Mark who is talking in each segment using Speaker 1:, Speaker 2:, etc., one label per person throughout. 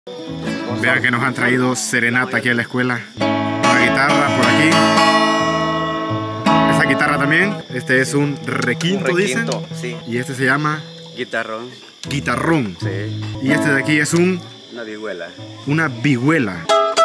Speaker 1: Vean que nos han traído serenata aquí a la escuela. La guitarra por aquí. Esa guitarra también. Este es un requinto, dicen.
Speaker 2: Sí.
Speaker 1: Y este se llama
Speaker 2: Guitarrón.
Speaker 1: Guitarrón.
Speaker 2: Sí.
Speaker 1: Y este de aquí es
Speaker 2: Una vihuela.
Speaker 1: una vihuela.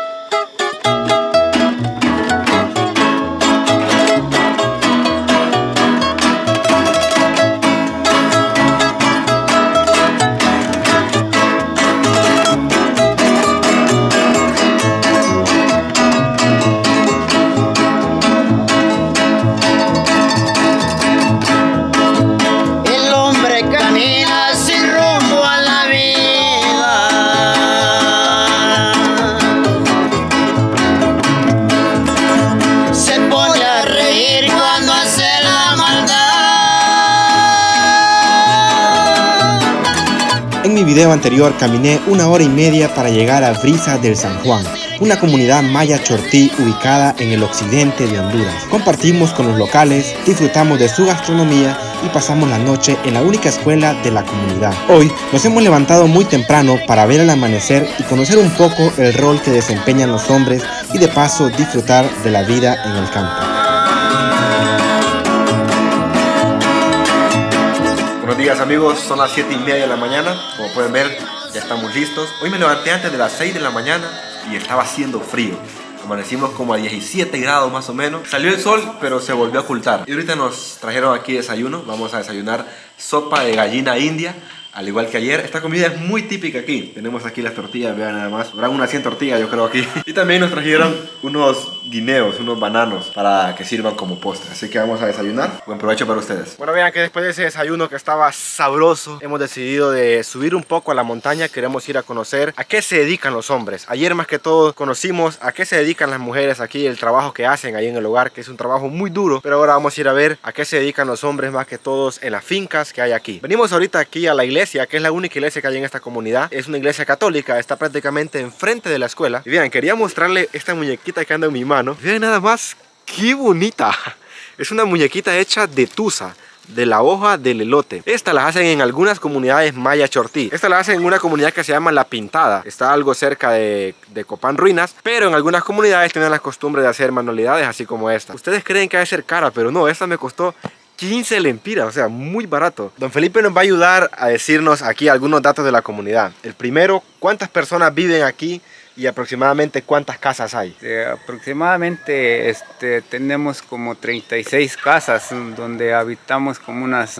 Speaker 3: En mi video anterior caminé 1 hora y media para llegar a Brisas del San Juan, una comunidad maya chortí ubicada en el occidente de Honduras. Compartimos con los locales, disfrutamos de su gastronomía y pasamos la noche en la única escuela de la comunidad. Hoy nos hemos levantado muy temprano para ver el amanecer y conocer un poco el rol que desempeñan los hombres y de paso disfrutar de la vida en el campo.
Speaker 4: Buenos días amigos, son las 7:30 de la mañana, como pueden ver ya estamos listos. Hoy me levanté antes de las 6 de la mañana y estaba haciendo frío. Amanecimos como a 17 grados más o menos. Salió el sol pero se volvió a ocultar. Y ahorita nos trajeron aquí desayuno, vamos a desayunar sopa de gallina india. Al igual que ayer, esta comida es muy típica aquí. Tenemos aquí las tortillas, vean nada más. Habrán unas 100 tortillas yo creo aquí. Y también nos trajeron unos guineos, unos bananos para que sirvan como postre. Así que vamos a desayunar. Buen provecho para ustedes.
Speaker 1: Bueno, vean que después de ese desayuno que estaba sabroso, hemos decidido de subir un poco a la montaña. Queremos ir a conocer a qué se dedican los hombres. Ayer más que todo conocimos a qué se dedican las mujeres aquí, el trabajo que hacen ahí en el hogar, que es un trabajo muy duro. Pero ahora vamos a ir a ver a qué se dedican los hombres más que todos en las fincas que hay aquí. Venimos ahorita aquí a la iglesia, que es la única iglesia que hay en esta comunidad. Es una iglesia católica, está prácticamente enfrente de la escuela. Y vean, quería mostrarle esta muñequita que anda en mi mano. Vean nada más, qué bonita. Es una muñequita hecha de tusa, de la hoja del elote. Esta las hacen en algunas comunidades maya chortí. Esta la hacen en una comunidad que se llama La Pintada. Está algo cerca de Copán Ruinas, pero en algunas comunidades tienen la costumbre de hacer manualidades así como esta. Ustedes creen que debe ser cara, pero no, esta me costó 15 lempiras, o sea, muy barato. Don Felipe nos va a ayudar a decirnos aquí algunos datos de la comunidad. El primero, ¿cuántas personas viven aquí y aproximadamente cuántas casas hay?
Speaker 5: Aproximadamente tenemos como 36 casas donde habitamos como unas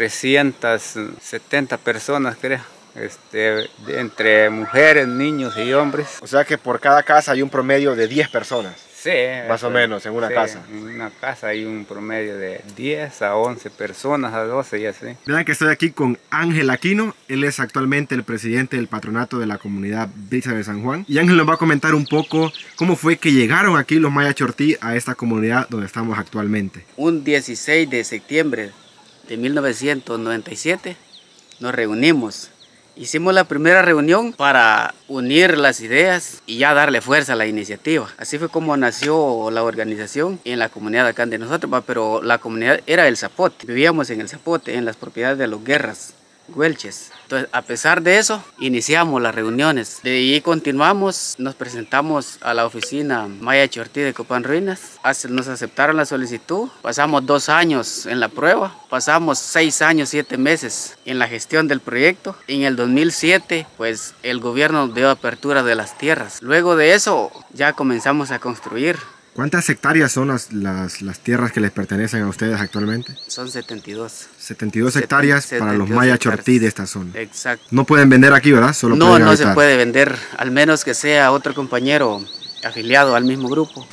Speaker 5: 370 personas, creo. Entre mujeres, niños y hombres.
Speaker 1: O sea que por cada casa hay un promedio de 10 personas.
Speaker 5: Sí,
Speaker 1: más o menos en una casa.
Speaker 5: En una casa hay un promedio de 10 a 11 personas, a 12 y así.
Speaker 1: Vean que estoy aquí con Ángel Aquino. Él es actualmente el presidente del patronato de la comunidad Brisas de San Juan. Y Ángel nos va a comentar un poco cómo fue que llegaron aquí los maya chortí a esta comunidad donde estamos actualmente.
Speaker 6: Un 16 de septiembre de 1997 nos reunimos. Hicimos la primera reunión para unir las ideas y ya darle fuerza a la iniciativa. Así fue como nació la organización en la comunidad acá de nosotros, pero la comunidad era el Zapote. Vivíamos en el Zapote, en las propiedades de los Guerras, Güelches. Entonces, a pesar de eso, iniciamos las reuniones. De ahí continuamos, nos presentamos a la oficina Maya Chortí de Copán Ruinas. Nos aceptaron la solicitud. Pasamos 2 años en la prueba. Pasamos 6 años, 7 meses en la gestión del proyecto. En el 2007, pues el gobierno dio apertura de las tierras. Luego de eso, ya comenzamos a construir.
Speaker 1: ¿Cuántas hectáreas son las tierras que les pertenecen a ustedes actualmente?
Speaker 6: Son 72.
Speaker 1: 72 hectáreas para los maya chortí de esta zona.
Speaker 6: Exacto.
Speaker 1: No pueden vender aquí, ¿verdad? Solo
Speaker 6: no se puede vender, al menos que sea otro compañero afiliado al mismo grupo.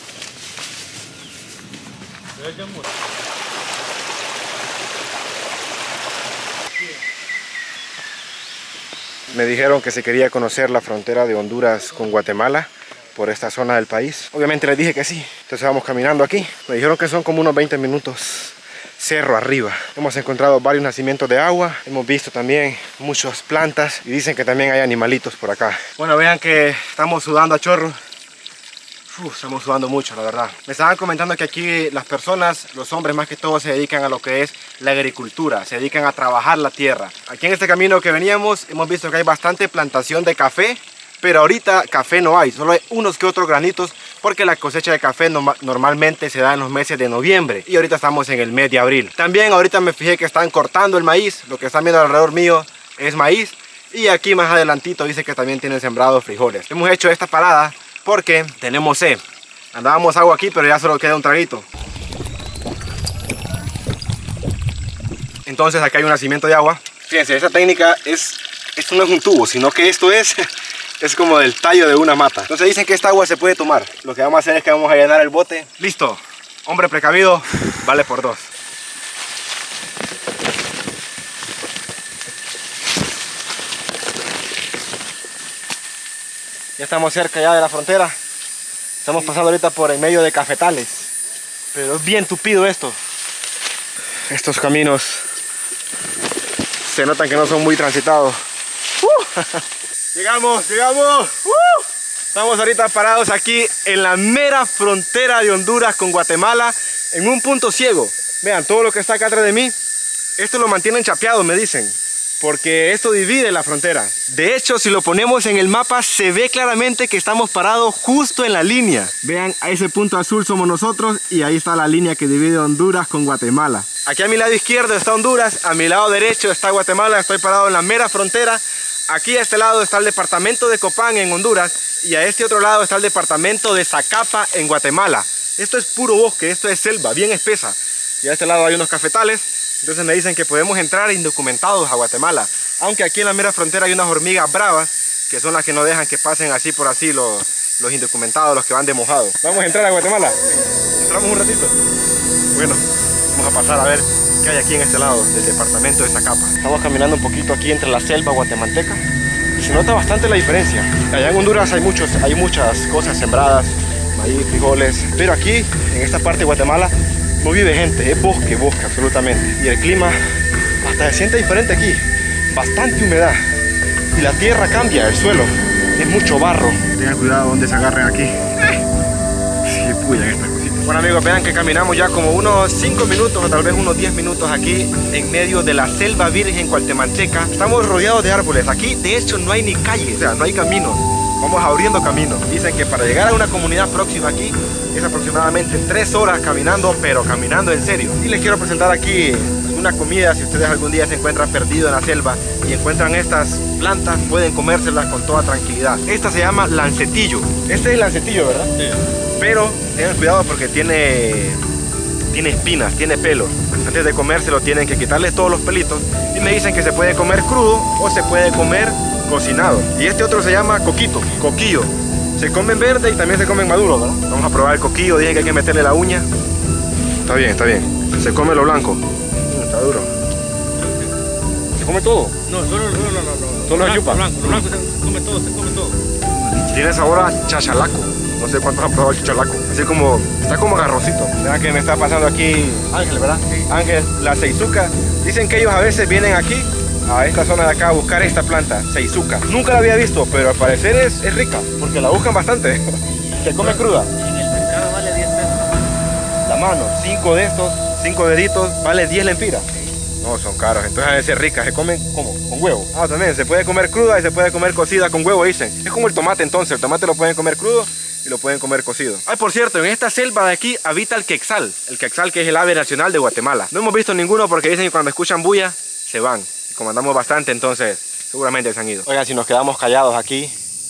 Speaker 1: Me dijeron que se quería conocer la frontera de Honduras con Guatemala por esta zona del país. Obviamente les dije que sí, entonces vamos caminando aquí. Me dijeron que son como unos 20 minutos cerro arriba. Hemos encontrado varios nacimientos de agua, hemos visto también muchas plantas y dicen que también hay animalitos por acá. Bueno, vean que estamos sudando a chorro. Estamos sudando mucho, la verdad. Me estaban comentando que aquí las personas, los hombres más que todo, se dedican a lo que es la agricultura, se dedican a trabajar la tierra. Aquí en este camino que veníamos hemos visto que hay bastante plantación de café pero ahorita café no hay, solo hay unos que otros granitos porque la cosecha de café normalmente se da en los meses de noviembre y ahorita estamos en el mes de abril. También ahorita me fijé que están cortando el maíz, lo que están viendo alrededor mío es maíz y aquí más adelantito dice que también tienen sembrados frijoles. Hemos hecho esta parada porque tenemos sed. Andábamos agua aquí, pero ya solo queda un traguito. Entonces aquí hay un nacimiento de agua. Fíjense, esta técnica esto no es un tubo, sino que esto es como del tallo de una mata. Entonces dicen que esta agua se puede tomar. Lo que vamos a hacer es que vamos a llenar el bote. Listo, hombre precavido, vale por dos. Ya estamos cerca ya de la frontera. Estamos pasando ahorita por el medio de cafetales. Pero es bien tupido esto. Estos caminos se notan que no son muy transitados. Llegamos. Estamos ahorita parados aquí en la mera frontera de Honduras con Guatemala, en un punto ciego. Vean, todo lo que está acá atrás de mí, esto lo mantienen chapeado, me dicen, porque esto divide la frontera. De hecho, si lo ponemos en el mapa, se ve claramente que estamos parados justo en la línea. Vean, a ese punto azul somos nosotros y ahí está la línea que divide Honduras con Guatemala. Aquí a mi lado izquierdo está Honduras, a mi lado derecho está Guatemala, estoy parado en la mera frontera. Aquí a este lado está el departamento de Copán en Honduras y a este otro lado está el departamento de Zacapa en Guatemala. Esto es puro bosque, esto es selva, bien espesa. Y a este lado hay unos cafetales, entonces me dicen que podemos entrar indocumentados a Guatemala. Aunque aquí en la mera frontera hay unas hormigas bravas, que son las que no dejan que pasen así por así los indocumentados, los que van de mojado. ¿Vamos a entrar a Guatemala? ¿Entramos un ratito? Bueno, vamos a pasar a ver qué hay aquí en este lado del departamento de Zacapa. Estamos caminando un poquito aquí entre la selva guatemalteca y se nota bastante la diferencia. Allá en Honduras hay muchas cosas sembradas, maíz, frijoles, pero aquí, en esta parte de Guatemala, no vive gente, es bosque absolutamente. Y el clima hasta se siente diferente aquí, bastante humedad. Y la tierra cambia, el suelo, es mucho barro. Tengan cuidado donde se agarren aquí. Sí, puya estas cositas. Bueno amigos, vean que caminamos ya como unos 5 minutos o tal vez unos 10 minutos aquí en medio de la selva virgen guatemalteca. Estamos rodeados de árboles. Aquí de hecho no hay ni calles, o sea, no hay caminos. Vamos abriendo caminos. Dicen que para llegar a una comunidad próxima aquí es aproximadamente 3 horas caminando, pero caminando en serio. Y les quiero presentar aquí alguna comida. Si ustedes algún día se encuentran perdidos en la selva y encuentran estas plantas, pueden comérselas con toda tranquilidad. Esta se llama lancetillo. Este es el lancetillo, ¿verdad? Sí. Pero tengan cuidado porque tiene espinas, tiene pelos. Antes de comérselo tienen que quitarles todos los pelitos. Y me dicen que se puede comer crudo o se puede comer cocinado. Y este otro se llama coquillo. Se comen verde y también se comen maduro, ¿verdad? Vamos a probar el coquillo, dicen que hay que meterle la uña. Está bien. Se come lo blanco. Está duro. ¿Se come todo?
Speaker 2: No, solo
Speaker 1: la chupa.
Speaker 2: Lo blanco se come todo.
Speaker 1: Tiene sabor a chachalaco. No sé cuántos han probado el chachalaco. Así como, está como garrosito. Vean que me está pasando aquí Ángel, ¿verdad? Sí. Ángel, la seizuca. Dicen que ellos a veces vienen aquí a esta zona de acá a buscar esta planta, seizuca. Nunca la había visto, pero al parecer es rica, porque la buscan bastante. Se come cruda.
Speaker 6: En el mercado vale 10 pesos.
Speaker 1: La mano, 5 de estos, 5 deditos, vale 10 lempiras. No, son caros, entonces debe ser ricas. ¿Se comen cómo? ¿Con huevo? Ah, también, se puede comer cruda y se puede comer cocida con huevo, dicen. Es como el tomate entonces, el tomate lo pueden comer crudo y lo pueden comer cocido. Ay, por cierto, en esta selva de aquí habita el quetzal que es el ave nacional de Guatemala. No hemos visto ninguno porque dicen que cuando escuchan bulla, se van. Y como andamos bastante, entonces seguramente se han ido. Oigan, si nos quedamos callados aquí,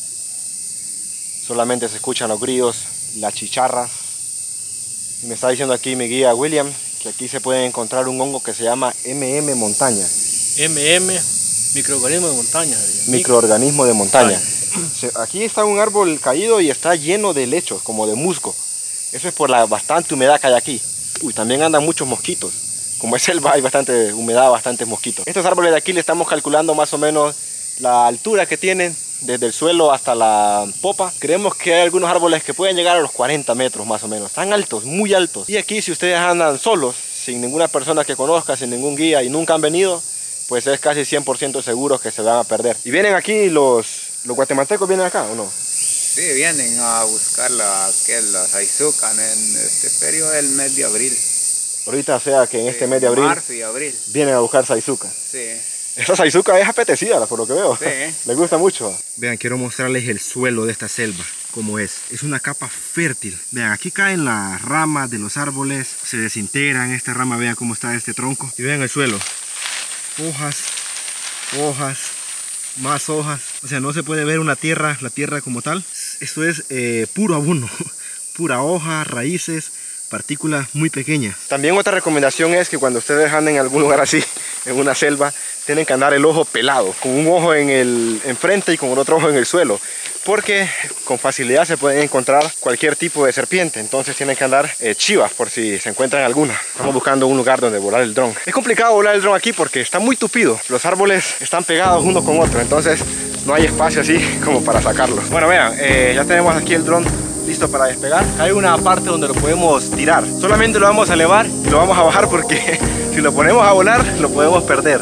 Speaker 1: solamente se escuchan los grillos, las chicharras. Y me está diciendo aquí mi guía William que aquí se puede encontrar un hongo que se llama montaña.
Speaker 2: Microorganismo de montaña.
Speaker 1: Microorganismo de montaña. Aquí está un árbol caído y está lleno de lechos, como de musgo. Eso es por la bastante humedad que hay aquí. Uy, también andan muchos mosquitos. Como es selva, hay bastante humedad, bastantes mosquitos. Estos árboles de aquí le estamos calculando más o menos la altura que tienen desde el suelo hasta la popa. Creemos que hay algunos árboles que pueden llegar a los 40 metros más o menos. Están altos, muy altos. Y aquí si ustedes andan solos, sin ninguna persona que conozca, sin ningún guía y nunca han venido, pues es casi 100% seguro que se van a perder. ¿Y vienen aquí los guatemaltecos vienen acá o no?
Speaker 5: Sí, vienen a buscar la saizuca en este periodo del mes de abril.
Speaker 1: Ahorita, o sea que en este mes de abril,
Speaker 5: marzo y abril,
Speaker 1: vienen a buscar saizuca.
Speaker 5: Sí.
Speaker 1: Esta saizuka es apetecida, por lo que veo.
Speaker 5: Sí.
Speaker 1: Les gusta mucho. Vean, quiero mostrarles el suelo de esta selva, cómo es. Es una capa fértil. Vean, aquí caen las ramas de los árboles, se desintegran. Esta rama, vean cómo está este tronco. Y vean el suelo. Hojas, hojas, más hojas. O sea, no se puede ver la tierra como tal. Esto es puro abono, pura hoja, raíces, partículas muy pequeñas. También otra recomendación es que cuando ustedes anden en algún lugar así, en una selva, tienen que andar el ojo pelado, con un ojo enfrente y con el otro ojo en el suelo, porque con facilidad se pueden encontrar cualquier tipo de serpiente. Entonces tienen que andar chivas por si se encuentran alguna. Estamos buscando un lugar donde volar el dron. Es complicado volar el dron aquí porque está muy tupido. Los árboles están pegados uno con otro, entonces no hay espacio así como para sacarlo. Bueno, vean, ya tenemos aquí el dron listo para despegar. Hay una parte donde lo podemos tirar. Solamente lo vamos a elevar y lo vamos a bajar porque si lo ponemos a volar lo podemos perder.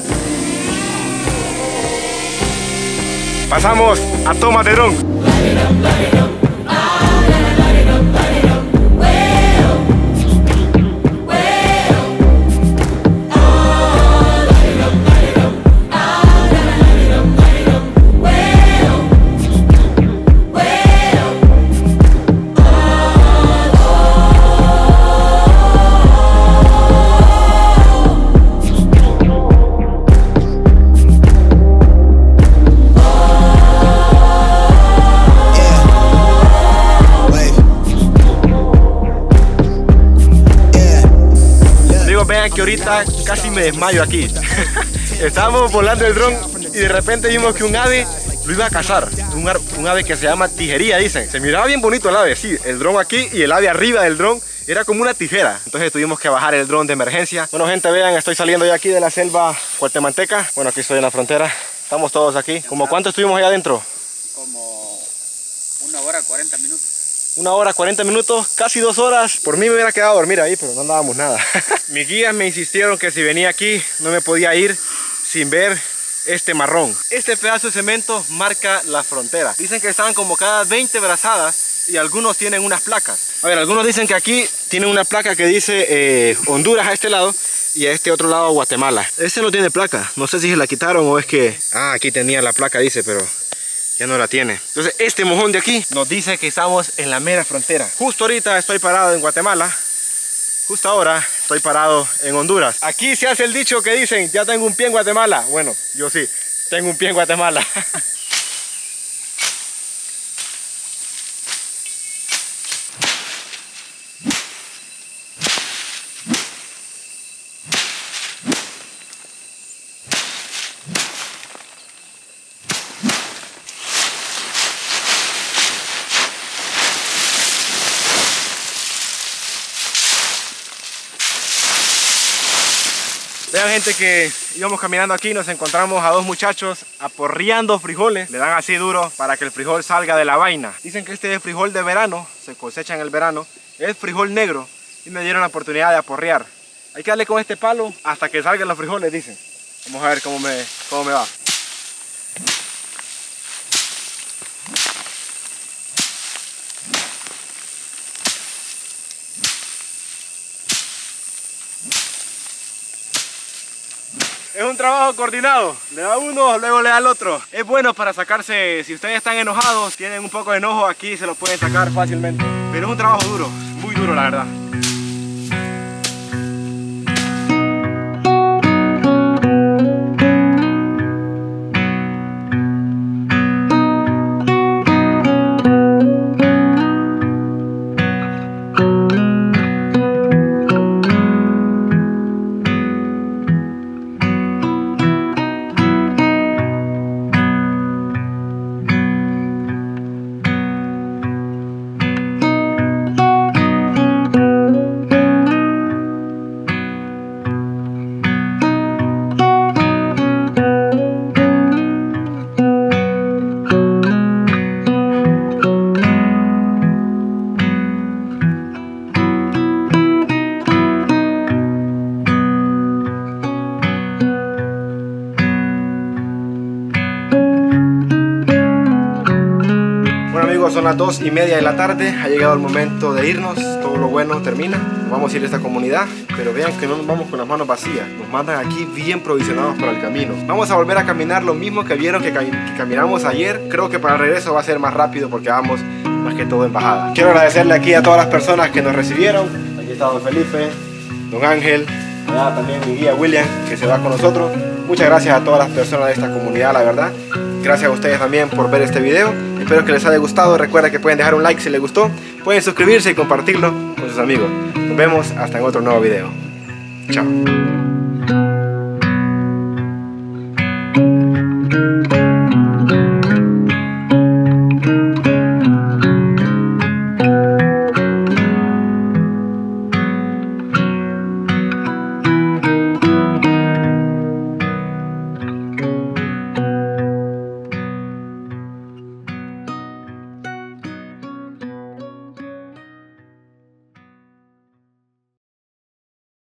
Speaker 1: Pasamos a toma de dron. Que ahorita casi me desmayo aquí. Estábamos volando el dron y de repente vimos que un ave lo iba a cazar. Un ave que se llama tijería, dicen. Se miraba bien bonito el ave, sí. El dron aquí y el ave arriba del dron era como una tijera. Entonces tuvimos que bajar el dron de emergencia. Bueno, gente, vean, estoy saliendo ya aquí de la selva guatemalteca. Bueno, aquí estoy en la frontera. Estamos todos aquí. ¿Cómo cuánto estuvimos allá adentro?
Speaker 5: Como 1 hora 40 minutos.
Speaker 1: 1 hora 40 minutos, casi 2 horas. Por mí me hubiera quedado a dormir ahí, pero no andábamos nada. Mis guías me insistieron que si venía aquí no me podía ir sin ver este marrón. Este pedazo de cemento marca la frontera. Dicen que están como cada 20 brazadas y algunos tienen unas placas. A ver, algunos dicen que aquí tienen una placa que dice Honduras a este lado y a este otro lado Guatemala. Este no tiene placa, no sé si se la quitaron o es que... Ah, aquí tenía la placa, dice, pero... ya no la tiene. Entonces este mojón de aquí nos dice que estamos en la mera frontera. Justo ahorita estoy parado en Guatemala. Justo ahora estoy parado en Honduras. Aquí se hace el dicho que dicen, ya tengo un pie en Guatemala. Bueno, yo sí, tengo un pie en Guatemala. Vean, gente, que íbamos caminando aquí, nos encontramos a 2 muchachos aporreando frijoles. Le dan así duro para que el frijol salga de la vaina. Dicen que este es frijol de verano, se cosecha en el verano. Es frijol negro y me dieron la oportunidad de aporrear. Hay que darle con este palo hasta que salgan los frijoles, dicen. Vamos a ver cómo me va. Es un trabajo coordinado, le da uno, luego le da el otro. Es bueno para sacarse, si ustedes están enojados, tienen un poco de enojo aquí, se lo pueden sacar fácilmente. Pero es un trabajo duro, muy duro la verdad. Bueno amigos, son las 2:30 de la tarde, ha llegado el momento de irnos, todo lo bueno termina, nos vamos a ir a esta comunidad, pero vean que no nos vamos con las manos vacías, nos mandan aquí bien provisionados para el camino. Vamos a volver a caminar lo mismo que vieron que caminamos ayer, creo que para el regreso va a ser más rápido porque vamos más que todo en bajada. Quiero agradecerle aquí a todas las personas que nos recibieron, aquí está don Felipe, don Ángel, allá también mi guía William que se va con nosotros. Muchas gracias a todas las personas de esta comunidad, la verdad. Gracias a ustedes también por ver este video. Espero que les haya gustado. Recuerda que pueden dejar un like si les gustó. Pueden suscribirse y compartirlo con sus amigos. Nos vemos hasta en otro nuevo video. Chao.